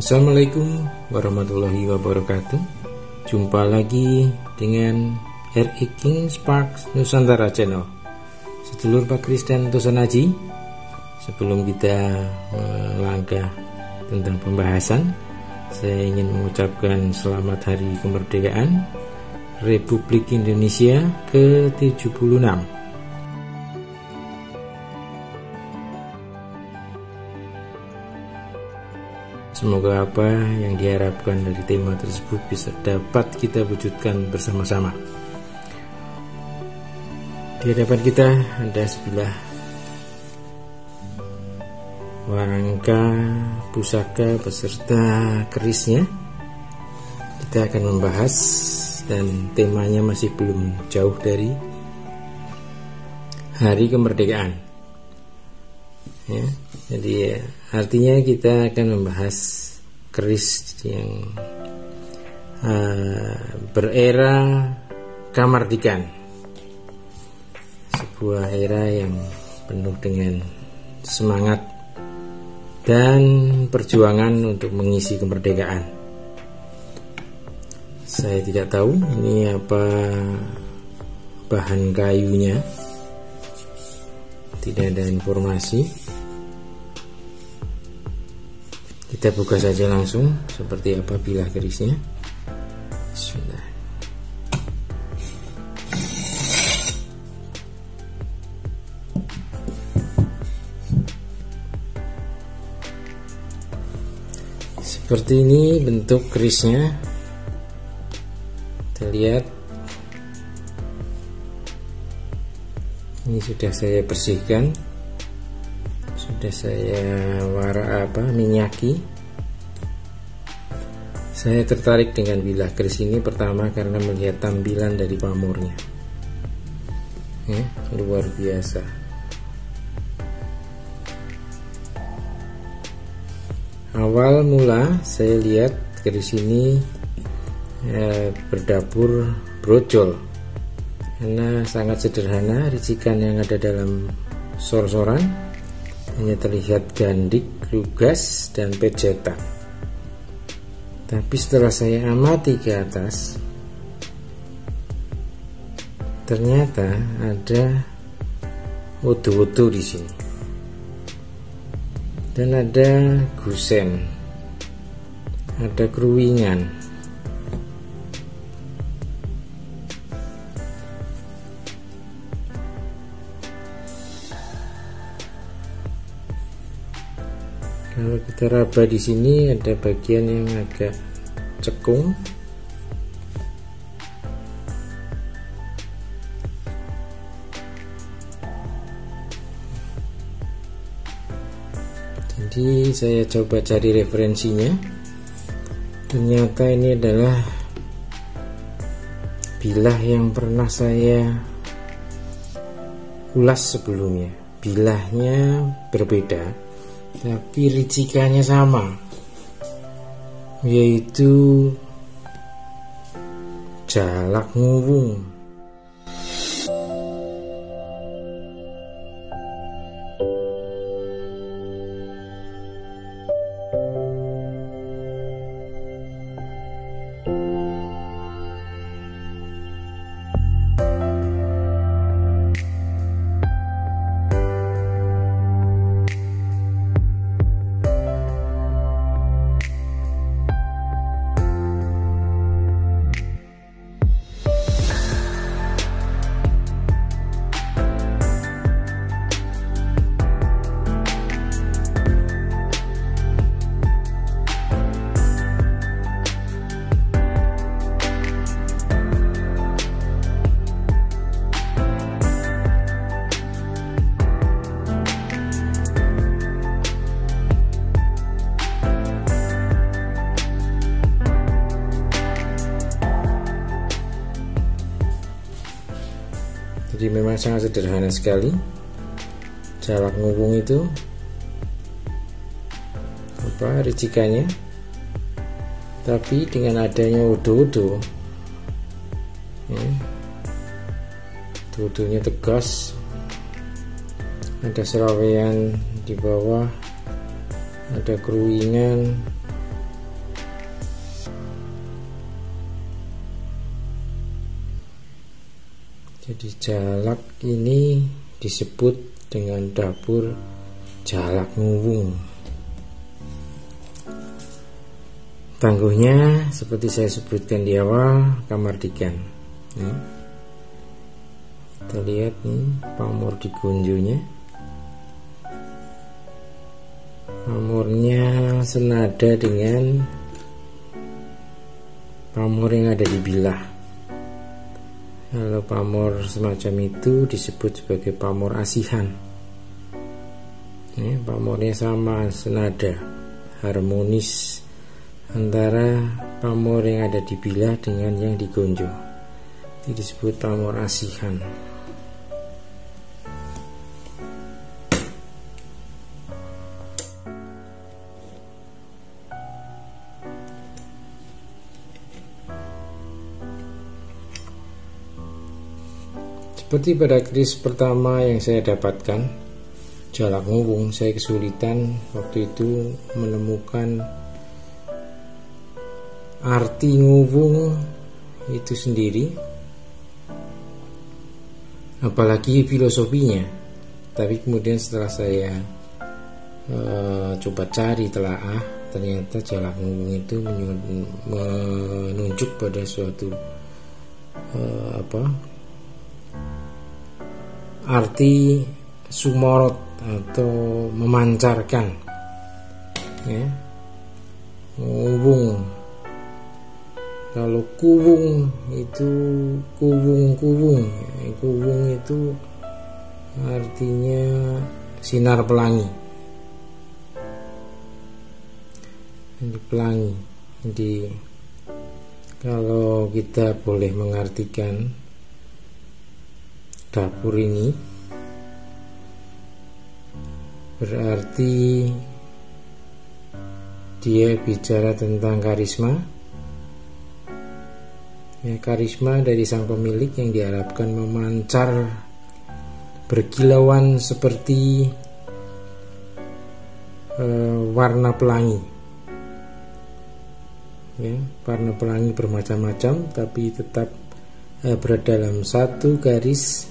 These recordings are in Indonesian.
Assalamualaikum warahmatullahi wabarakatuh. Jumpa lagi dengan RI King Sparks Nusantara Channel. Sedulur Pak Kris dan Tosan Haji, sebelum kita melangkah tentang pembahasan, saya ingin mengucapkan selamat Hari Kemerdekaan Republik Indonesia ke-76. Semoga apa yang diharapkan dari tema tersebut bisa dapat kita wujudkan bersama-sama. Di hadapan kita ada sebilah warangka pusaka beserta kerisnya. Kita akan membahas, dan temanya masih belum jauh dari Hari Kemerdekaan. Ya, jadi artinya kita akan membahas keris yang berera kamardikan, sebuah era yang penuh dengan semangat dan perjuangan untuk mengisi kemerdekaan. Saya tidak tahu ini apa bahan kayunya, tidak ada informasi. Kita buka saja langsung seperti apa bilah kerisnya. Bismillah. Seperti ini bentuk kerisnya. Kita lihat. Ini sudah saya bersihkan. Sudah saya minyaki. Saya tertarik dengan bilah keris ini pertama karena melihat tampilan dari pamornya, luar biasa. Awal mula saya lihat keris ini berdapur brojol, karena sangat sederhana. Ricikan yang ada dalam sor-soran hanya terlihat gandik, lugas, dan pejetan. Tapi setelah saya amati ke atas, ternyata ada wudu-wudu di sini, dan ada gusen, ada keruingan. Kalau kita raba di sini ada bagian yang agak cekung. Jadi saya coba cari referensinya. Ternyata ini adalah bilah yang pernah saya ulas sebelumnya. Bilahnya berbeda, tapi ricikannya sama, yaitu jalak nguwung. Jadi memang sangat sederhana sekali jalak nguwung itu, ricikannya. Tapi dengan adanya wudu-wudu, wudunya tegas, ada serawean di bawah, ada keruingan, Jadi jalak ini disebut dengan dapur Jalak Nguwung. Tangguhnya seperti saya sebutkan di awal, Kamardikan. Kita lihat nih pamor di gunjonya. Pamornya senada dengan pamor yang ada di bilah. Kalau pamor semacam itu disebut sebagai pamor asihan. Pamornya sama, senada, harmonis antara pamor yang ada di bilah dengan yang di gonjo. Itu disebut pamor asihan. Seperti pada keris pertama yang saya dapatkan, Jalak Nguwung, saya kesulitan waktu itu menemukan arti nguwung itu sendiri, apalagi filosofinya. Tapi kemudian setelah saya coba cari telaah, ternyata Jalak Nguwung itu menunjuk pada suatu arti sumorot atau memancarkan, nguwung. Kalau kuwung itu kuwung itu artinya sinar pelangi. Ini pelangi. Jadi kalau kita boleh mengartikan dapur ini, berarti dia bicara tentang karisma. Karisma dari sang pemilik yang diharapkan memancar berkilauan seperti warna pelangi. Warna pelangi bermacam-macam, tapi tetap berada dalam satu garis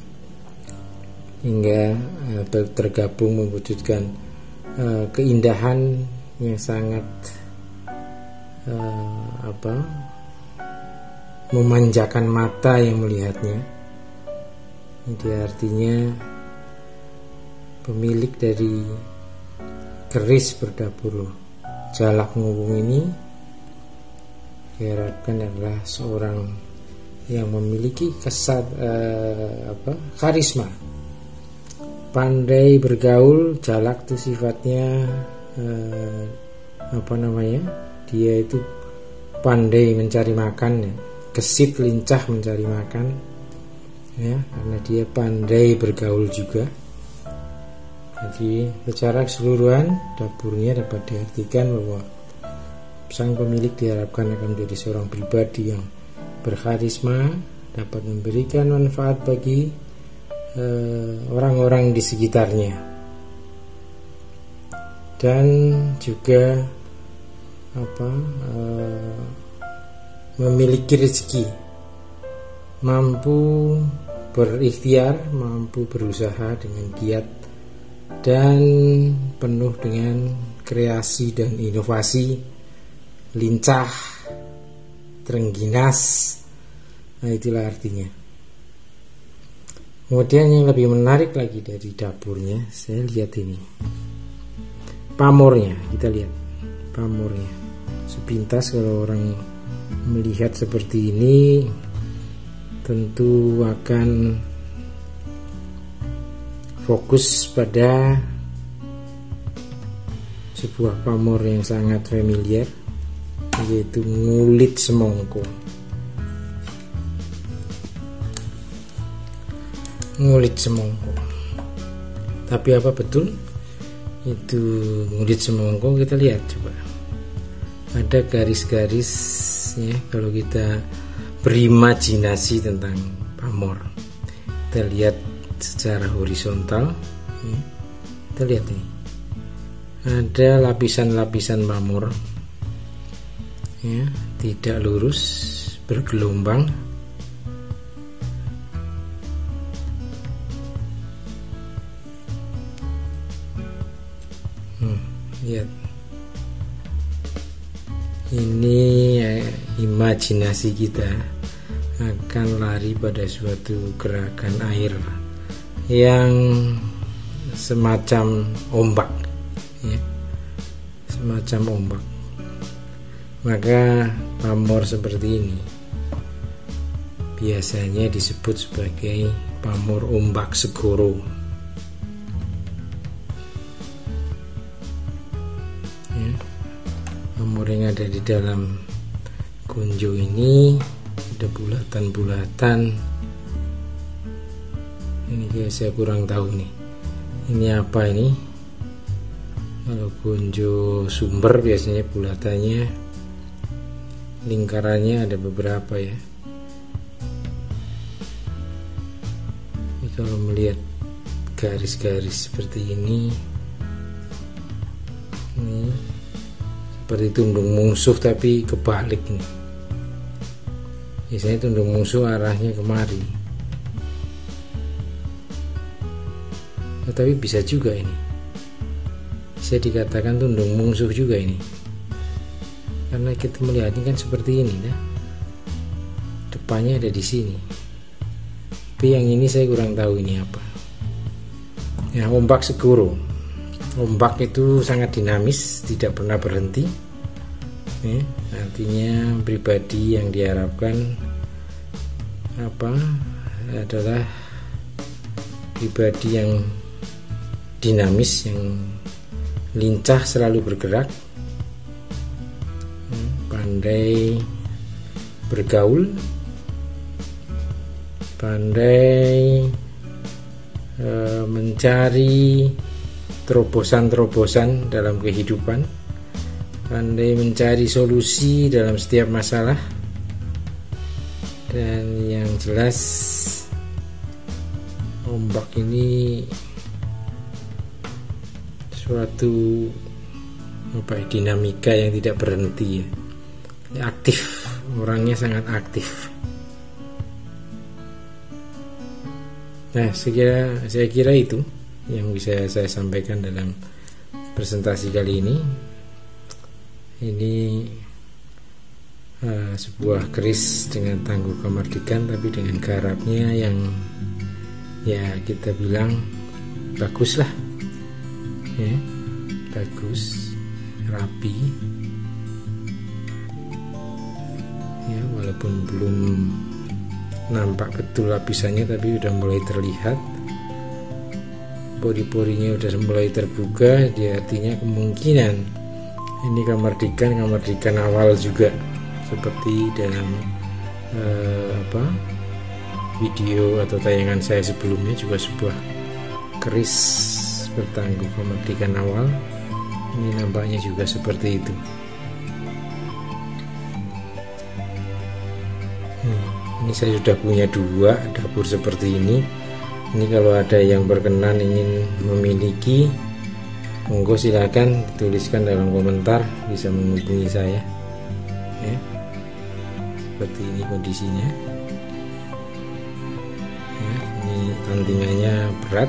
hingga tergabung mewujudkan keindahan yang sangat memanjakan mata yang melihatnya. Jadi artinya pemilik dari keris berdapur Jalak Nguwung ini diharapkan adalah seorang yang memiliki karisma, pandai bergaul. Jalak itu sifatnya dia itu pandai mencari makan, gesit lincah mencari makan, karena dia pandai bergaul juga. Jadi secara keseluruhan dapurnya dapat diartikan bahwa sang pemilik diharapkan akan menjadi seorang pribadi yang berkarisma, dapat memberikan manfaat bagi orang-orang di sekitarnya, dan juga memiliki rezeki, mampu berikhtiar, mampu berusaha dengan giat dan penuh dengan kreasi dan inovasi, lincah, terengginas. Itulah artinya. Kemudian yang lebih menarik lagi dari dapurnya, saya lihat ini pamornya. Kita lihat pamornya. Sepintas kalau orang melihat seperti ini tentu akan fokus pada sebuah pamor yang sangat familiar, yaitu ngulit semongko. Ngulit semongko. Tapi apa betul itu ngulit semongko? Kita lihat coba. Ada garis-garis kalau kita berimajinasi tentang pamor. Kita lihat secara horizontal, kita lihat ini ada lapisan-lapisan pamor, tidak lurus, bergelombang, Lihat, ini imajinasi kita akan lari pada suatu gerakan air yang semacam ombak, ya, semacam ombak. Maka pamor seperti ini biasanya disebut sebagai pamor ombak segoro. Ya, pamor yang ada di dalam gonjo ini ada bulatan-bulatan. Ini saya kurang tahu nih, ini apa ini. Kalau gonjo sumber biasanya bulatannya, lingkarannya ada beberapa ya. Ini kalau melihat garis-garis seperti ini seperti tundung mungsuh tapi kebalik nih. Biasanya tundung mungsuh arahnya kemari. Tapi bisa juga ini, bisa dikatakan tundung mungsuh juga ini, karena kita melihatnya kan seperti ini, nah, depannya ada di sini. Tapi yang ini saya kurang tahu ini apa. Ya, ombak segoro. Ombak itu sangat dinamis, tidak pernah berhenti. Ya, artinya pribadi yang diharapkan adalah pribadi yang dinamis, yang lincah, selalu bergerak, pandai bergaul, pandai mencari terobosan-terobosan dalam kehidupan, pandai mencari solusi dalam setiap masalah. Dan yang jelas ombak ini suatu dinamika yang tidak berhenti ya. Aktif, orangnya sangat aktif. Nah, saya kira itu yang bisa saya sampaikan dalam presentasi kali ini. Ini sebuah keris dengan tangguh kemerdekaan, tapi dengan garapnya yang ya kita bilang bagus lah, ya, bagus, rapi, ya, walaupun belum nampak betul lapisannya, tapi udah mulai terlihat. Pori-porinya udah mulai terbuka, dia artinya kemungkinan ini kemerdekaan awal juga, seperti dalam video atau tayangan saya sebelumnya juga sebuah keris bertangguh kemerdekaan awal. Ini nampaknya juga seperti itu. Ini saya sudah punya 2 dapur seperti ini. Ini kalau ada yang berkenan ingin memiliki, monggo silakan tuliskan dalam komentar, bisa menghubungi saya. Ya, seperti ini kondisinya. Ya, ini tantingannya berat,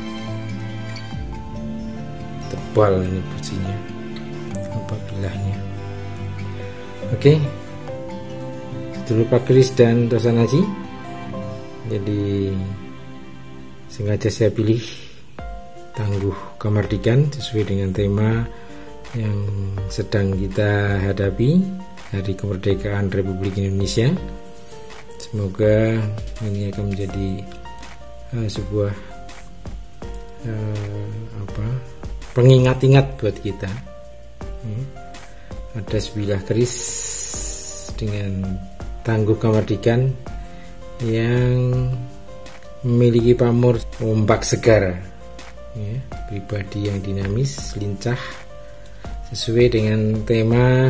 tebal ini businya, bilahnya. Oke, dulu Pak Kris dan Tosanaji. Jadi sengaja saya pilih tangguh kemerdekaan sesuai dengan tema yang sedang kita hadapi, Hari Kemerdekaan Republik Indonesia. Semoga ini akan menjadi sebuah pengingat-ingat buat kita. Ada sebilah keris dengan tangguh kemerdekaan yang memiliki pamor ombak segara, ya, pribadi yang dinamis, lincah, sesuai dengan tema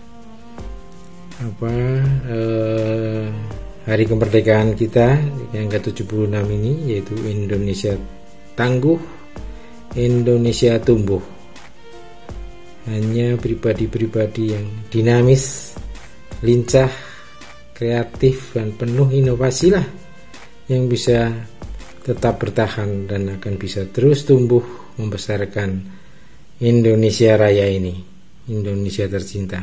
hari kemerdekaan kita yang ke-76 ini, yaitu Indonesia Tangguh, Indonesia Tumbuh. Hanya pribadi-pribadi yang dinamis, lincah, kreatif, dan penuh inovasi lah yang bisa tetap bertahan dan akan bisa terus tumbuh membesarkan Indonesia Raya ini, Indonesia tercinta.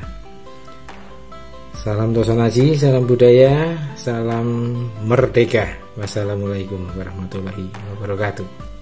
Salam Tosonaji, salam budaya, salam merdeka. Wassalamualaikum warahmatullahi wabarakatuh.